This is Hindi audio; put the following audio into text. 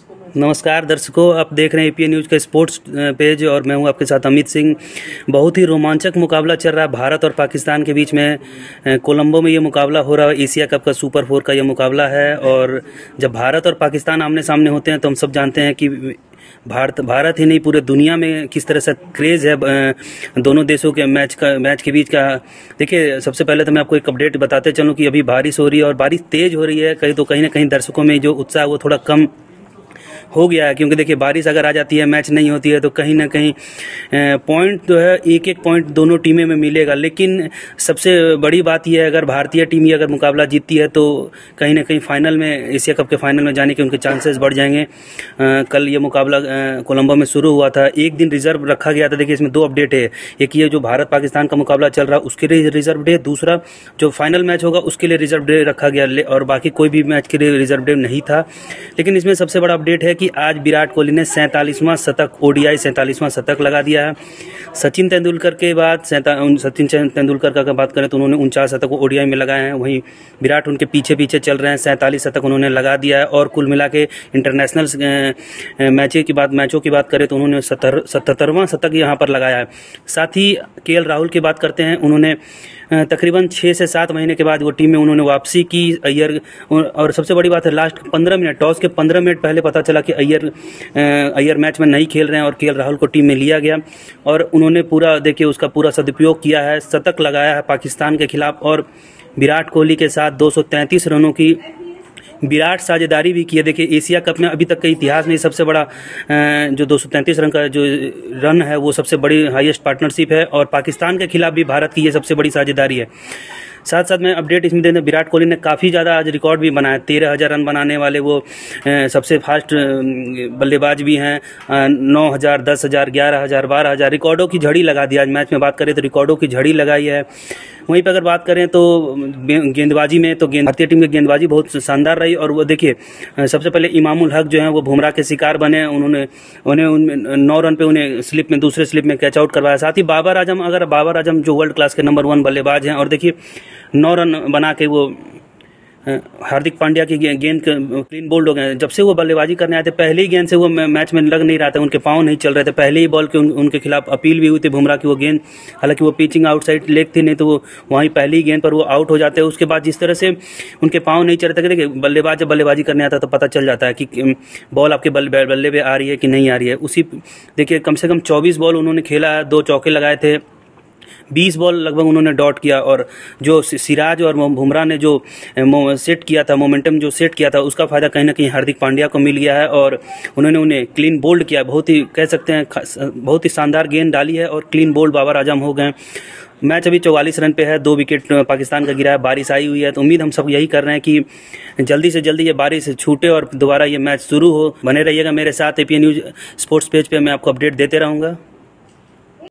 नमस्कार दर्शकों, आप देख रहे हैं एपीएन न्यूज़ का स्पोर्ट्स पेज और मैं हूं आपके साथ अमित सिंह। बहुत ही रोमांचक मुकाबला चल रहा है भारत और पाकिस्तान के बीच में। कोलंबो में ये मुकाबला हो रहा है। एशिया कप का सुपर 4 का ये मुकाबला है और जब भारत और पाकिस्तान आमने सामने होते हैं तो हम सब जानते हैं कि भारत ही नहीं पूरे दुनिया में किस तरह से क्रेज़ है दोनों देशों के मैच के बीच का। देखिए, सबसे पहले तो मैं आपको एक अपडेट बताते चलूं कि अभी बारिश हो रही है और बारिश तेज़ हो रही है। कहीं ना कहीं दर्शकों में जो उत्साह वो थोड़ा कम हो गया है, क्योंकि देखिए बारिश अगर आ जाती है, मैच नहीं होती है तो कहीं ना कहीं पॉइंट जो है एक पॉइंट दोनों टीमें में मिलेगा। लेकिन सबसे बड़ी बात यह है, अगर भारतीय टीम ये अगर मुकाबला जीतती है तो कहीं ना कहीं फाइनल में, एशिया कप के फाइनल में जाने के उनके चांसेस बढ़ जाएंगे। कल ये मुकाबला कोलंबो में शुरू हुआ था, एक दिन रिजर्व रखा गया था। देखिए, इसमें दो अपडेट है। एक ये जो भारत पाकिस्तान का मुकाबला चल रहा है उसके लिए रिजर्व डे, दूसरा जो फाइनल मैच होगा उसके लिए रिजर्व डे रखा गया और बाकी कोई भी मैच के लिए रिजर्व डे नहीं था। लेकिन इसमें सबसे बड़ा अपडेट है कि आज विराट कोहली ने 47वां शतक, ओडीआई 47वां शतक लगा दिया है। सचिन तेंदुलकर के बाद सचिन तेंदुलकर का बात करें तो उन्होंने 49 शतक ओडीआई में लगाए हैं। वहीं विराट उनके पीछे पीछे चल रहे हैं, 47 शतक उन्होंने लगा दिया है। और कुल मिला के इंटरनेशनल मैचों की बात करें तो उन्होंने 77वां शतक यहाँ पर लगाया है। साथ ही केएल राहुल की बात करते हैं, उन्होंने तकरीबन 6 से 7 महीने के बाद वो टीम में उन्होंने वापसी की। अय्यर, और सबसे बड़ी बात है लास्ट 15 मिनट, टॉस के 15 मिनट पहले पता चला कि अय्यर मैच में नहीं खेल रहे हैं और केएल राहुल को टीम में लिया गया और उन्होंने उसका पूरा सदुपयोग किया है। शतक लगाया है पाकिस्तान के खिलाफ और विराट कोहली के साथ 233 रनों की विराट साझेदारी भी की है। देखिए, एशिया कप में अभी तक के इतिहास में सबसे बड़ा जो 233 रन का जो रन है वो सबसे बड़ी हाईएस्ट पार्टनरशिप है और पाकिस्तान के खिलाफ भी भारत की ये सबसे बड़ी साझेदारी है। साथ साथ में अपडेट इसमें देने, विराट कोहली ने काफ़ी ज़्यादा आज रिकॉर्ड भी बनाया। 13,000 रन बनाने वाले वो सबसे फास्ट बल्लेबाज भी हैं। 9,000, 10,000, 11,000, 12,000 रिकॉर्डों की झड़ी लगा दी। आज मैच में बात करें तो रिकॉर्डों की झड़ी लगाई है। वहीं पर अगर बात करें तो गेंदबाजी में तो भारतीय टीम की गेंदबाजी बहुत शानदार रही और वो देखिए सबसे पहले इमामुल हक जो है वो बुमराह के शिकार बने। उन्हें 9 रन पे उन्हें दूसरे स्लिप में कैच आउट करवाया। साथ ही बाबर आजम जो वर्ल्ड क्लास के नंबर 1 बल्लेबाज हैं और देखिए 9 रन बना के वो हार्दिक पांड्या की गेंद क्लीन बोल्ड हो गए। जब से वो बल्लेबाजी करने आए थे पहले ही गेंद से वो मैच में लग नहीं रहा था, उनके पाँव नहीं चल रहे थे। पहले ही बॉल के उनके खिलाफ अपील भी हुई थी बुमराह की वो गेंद, हालांकि वो पिचिंग आउटसाइड लेग थी, नहीं तो वो वहीं पहली ही गेंद पर वो आउट हो जाते हैं। उसके बाद जिस तरह से उनके पाँव नहीं चल रहे थे, देखिए बल्लेबाज जब बल्लेबाजी करने आता है तो पता चल जाता है कि बॉल आपके बल्ले पे आ रही है कि नहीं आ रही है। देखिए कम से कम 24 बॉल उन्होंने खेला है, 2 चौके लगाए थे, 20 बॉल लगभग उन्होंने डॉट किया और जो सिराज और बुमराह ने जो सेट किया था, मोमेंटम जो सेट किया था, उसका फायदा कहीं ना कहीं हार्दिक पांड्या को मिल गया है और उन्होंने उन्हें क्लीन बोल्ड किया। बहुत ही कह सकते हैं बहुत ही शानदार गेंद डाली है और क्लीन बोल्ड बाबर आजम हो गए। मैच अभी 44 रन पे है, 2 विकेट पाकिस्तान का गिरा है। बारिश आई हुई है तो उम्मीद हम सब यही कर रहे हैं कि जल्दी से जल्दी ये बारिश छूटे और दोबारा ये मैच शुरू हो। बने रहिएगा मेरे साथ एपीएन न्यूज़ स्पोर्ट्स पेज पे, मैं आपको अपडेट देते रहूँगा।